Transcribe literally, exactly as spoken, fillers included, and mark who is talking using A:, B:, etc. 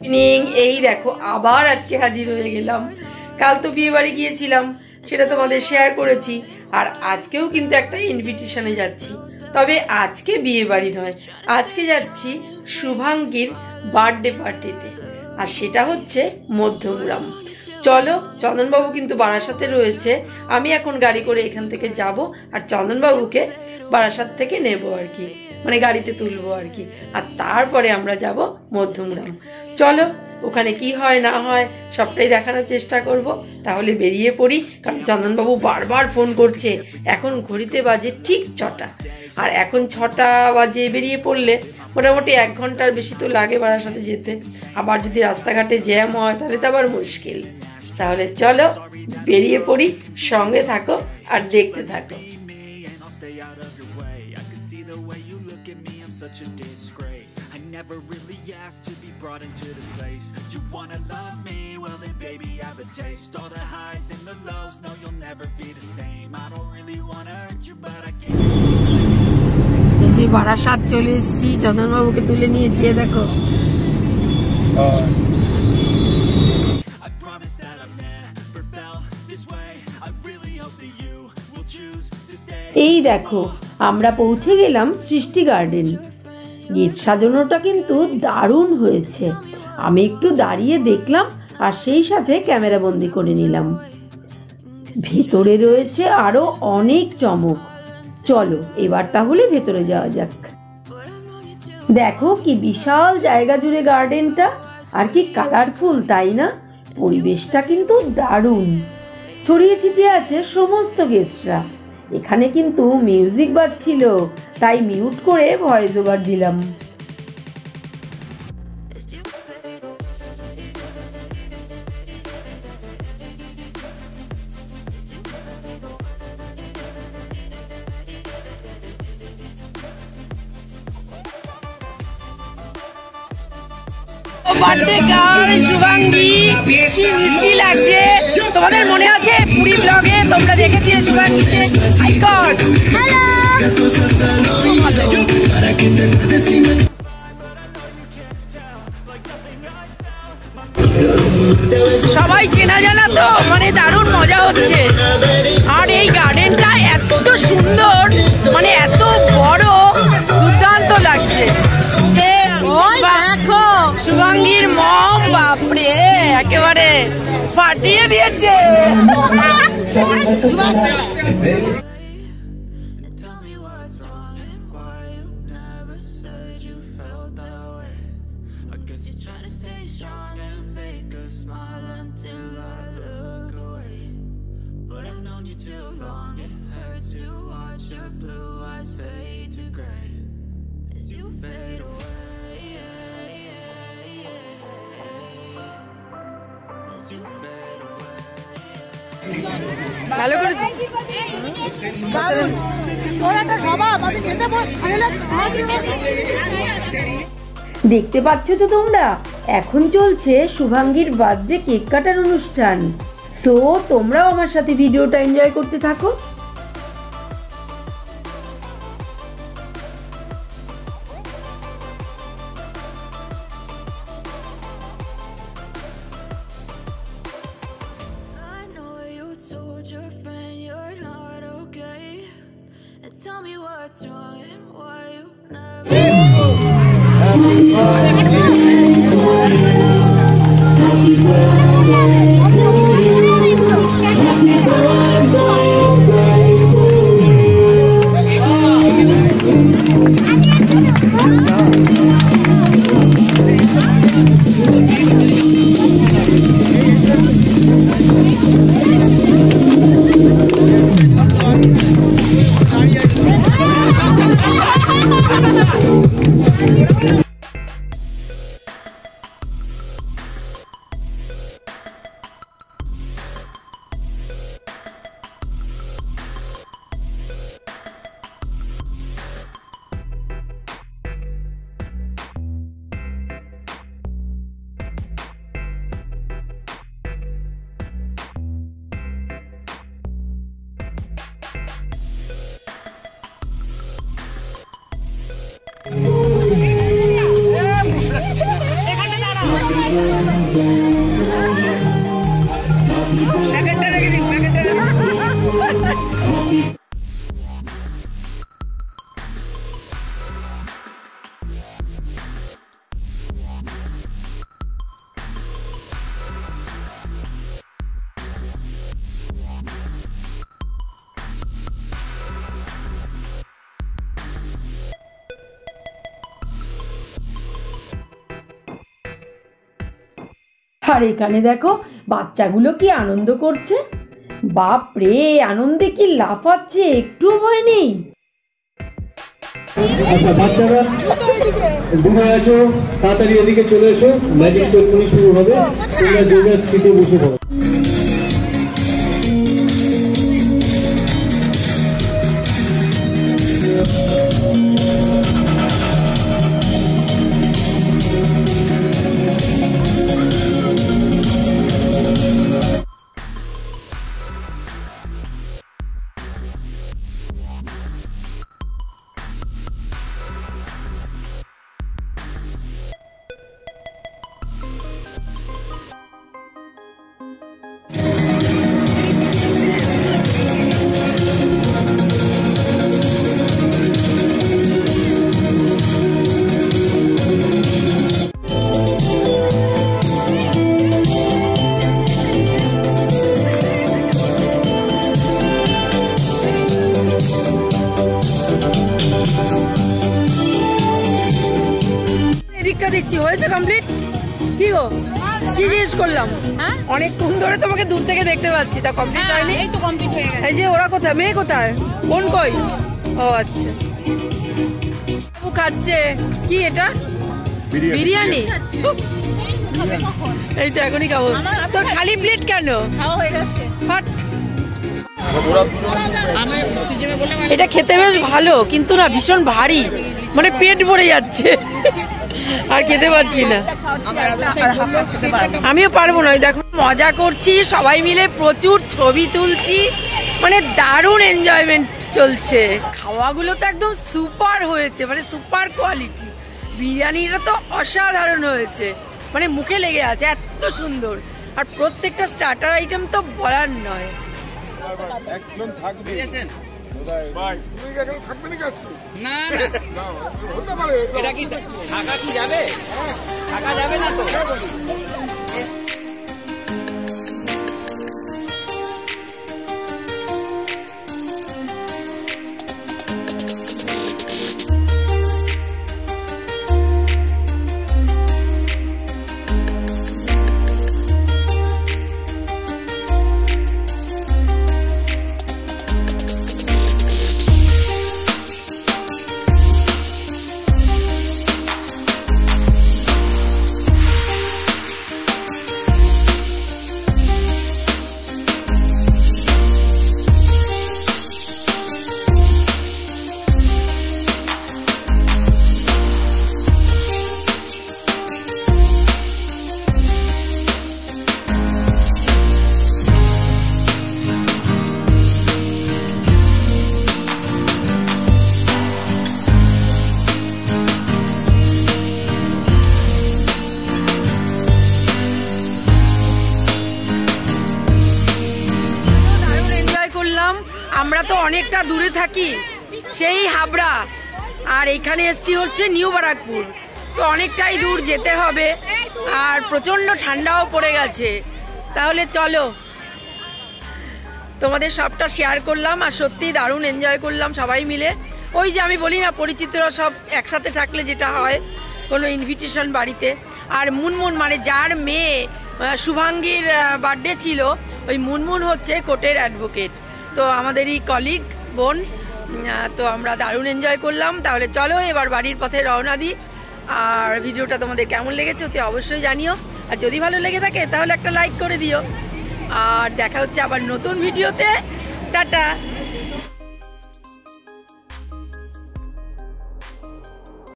A: Evening, এই দেখো আবার আজকে হাজির হয়ে গেলাম। কাল তো বিয়ে বাড়ি গিয়েছিলাম, সেটা তোমাদের শেয়ার করেছি। আর আজকেও কিন্তু একটা ইনভিটেশনে যাচ্ছি, তবে আজকে বিয়ে বাড়ি নয়, আজকে যাচ্ছি শুভাঙ্গীর বার্থডে পার্টিতে। আর সেটা হচ্ছে মধ্যমগ্রাম। চলো, চন্দনবাবু কিন্তু বারাসাতে রয়েছে, আমি এখন গাড়ি করে এখান থেকে যাব আর চন্দনবাবুকে বারাসাত থেকে নেবো আর কি, মানে গাড়িতে তুলবো আর কি। আর তারপরে আমরা যাব মধ্যমগ্রাম। চলো, ওখানে কি হয় না হয় সবটাই দেখানোর চেষ্টা করব। তাহলে বেরিয়ে পড়ি, কারণ চন্দনবাবু বারবার ফোন করছে। এখন ঘড়িতে বাজে ঠিক ছটা, আর এখন ছটা বাজে বেরিয়ে পড়লে মোটামুটি এক ঘন্টার বেশি তো লাগে বারাসাতে যেতে। আবার যদি রাস্তাঘাটে জ্যাম হয় তাহলে তো আবার মুশকিল। তাহলে চলো বেরিয়ে পড়ি, সঙ্গে থাকো আর দেখতে থাকো। Such a disgrace. I never really asked to be brought into this place. You wanna love me? Well then baby I have a taste. All the highs and the lows, no you'll never be the same. I don't really wanna hurt you but I can't. এই যে বারাসাত চলে এসেছি, চন্দনবাবুকে তুলে নিয়েছি, দেখো। I promise that I've never felt this way. I really hope that you will choose to stay. এই দেখো আমরা পৌঁছে গেলাম সৃষ্টি গার্ডেন। গেট সাজানোটা কিন্তু দারুণ হয়েছে। আমি একটু দাঁড়িয়ে দেখলাম আর সেই সাথে ক্যামেরা বন্দি করে নিলাম। ভেতরে রয়েছে আরো অনেক চমক। চলো এবার তাহলে ভেতরে যাওয়া যাক। দেখো কি বিশাল জায়গা জুড়ে গার্ডেনটা, আর কি কালারফুল, তাই না? পরিবেশটা কিন্তু দারুণ। ছড়িয়ে ছিটিয়ে আছে সমস্ত গেস্টরা। এখানে কিন্তু মিউজিক বাজছিল, তাই মিউট করে ভয়েস ওভার দিলাম। বার্থডে গার্ল শুভাঙ্গী, কি মিষ্টি লাগছে। তোমাদের মনে আছে পুরী ব্লগে তোমরা দেখেছিলে শুভাঙ্গীকে আইকন। সবাই চেনা জানা তো, মানে দারুণ মজা হচ্ছে। আর এই গার্ডেনটা এত সুন্দর, মানে এত বড়, দুর্দান্ত লাগছে। দেখো শুভাঙ্গীর মম, বাপরে একেবারে ফাটিয়ে দিয়েছে। ভালো করেছি। দেখতে পাচ্ছ তো তোমরা, এখন চলছে শুভাঙ্গীর বার্থডে কেক কাটার অনুষ্ঠান। সো তোমরাও আমার সাথে ভিডিওটা এনজয় করতে থাকো।
B: Tell me what's wrong and why you never. Happy birthday to you. Happy birthday to
A: আর এখানে দেখো বাচ্চাগুলো কি আনন্দ করছে, বাপ রে আনন্দে কি লাফাচ্ছে, একটু ভয় নেই।
C: আচ্ছা বাচ্চারা ঘুরে আছো, তাড়াতাড়ি এদিকে চলে এসো, ম্যাজিক শো শুরু হবে, তোমরা যে যার সিটে বসে পড়ো।
A: দেখছি হয়েছে কমপ্লিট। কি গো কি জিজ্ঞেস করলাম? হ্যাঁ অনেকক্ষণ ধরে তোমাকে দূর থেকে দেখতে পাচ্ছি, তা কমপ্লিট হয়নি?
D: এই তো কমপ্লিট হয়ে গেছে।
A: এই যে ওরা কোথায়, মেয়ে কোথায়, কোন কই? ও আচ্ছা ও খাচ্ছে কি এটা? বিরিয়ানি। এই তো এখনই খাবো। তোর খালি প্লেট কেন?
D: খাওয়া হয়ে গেছে।
A: ফাট। এটা খেতে বেশ ভালো কিন্তু না ভীষণ ভারী, মানে পেট ভরে যাচ্ছে আর খেতে পারছি না। আমিও পারবো না। দেখো মজা করছি সবাই মিলে, প্রচুর ছবি তুলছি, মানে দারুণ এনজয়মেন্ট চলছে। খাওয়াগুলো তো একদম সুপার হয়েছে, মানে সুপার কোয়ালিটি। বিরিয়ানিটা তো অসাধারণ হয়েছে, মানে মুখে লেগে আছে, এত সুন্দর। আর প্রত্যেকটা স্টার্টার আইটেম তো বলার নয়।
E: একদম থাকবে ভাই, তুমি এখানে থাকবে নাকি আজকে?
F: না না
E: হতে পারে।
F: এটা কি থাকা কি যাবে? থাকা যাবে না তো।
A: আমরা তো অনেকটা দূরে থাকি, সেই হাবড়া, আর এখানে এসছি হচ্ছে নিউ বারাকপুর, তো অনেকটাই দূর যেতে হবে, আর প্রচন্ড ঠান্ডাও পড়ে গেছে। তাহলে চলো, তোমাদের সবটা শেয়ার করলাম, আর সত্যি দারুণ এনজয় করলাম সবাই মিলে। ওই যে আমি বলি না, পরিচিতরা সব একসাথে থাকলে যেটা হয় কোনো ইনভিটেশন বাড়িতে। আর মুনমুন, মানে যার মেয়ে শুভাঙ্গীর বার্থডে ছিল, ওই মুনমুন হচ্ছে কোর্টের অ্যাডভোকেট, তো আমাদেরই কলিগ বোন। তো আমরা দারুণ এনজয় করলাম। তাহলে চলো এবার বাড়ির পথে রওনা দিই। আর ভিডিওটা তোমাদের কেমন লেগেছে অতি অবশ্যই জানিও, আর যদি ভালো লেগে থাকে তাহলে একটা লাইক করে দিও। আর দেখা হচ্ছে আবার নতুন ভিডিওতে। টাটা।